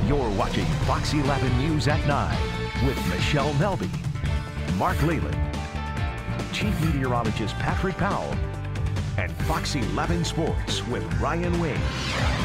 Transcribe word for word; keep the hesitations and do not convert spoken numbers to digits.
You're watching Fox eleven News at nine with Michelle Melby, Mark Leyland, Chief Meteorologist Patrick Powell, and Fox eleven Sports with Ryan Wing.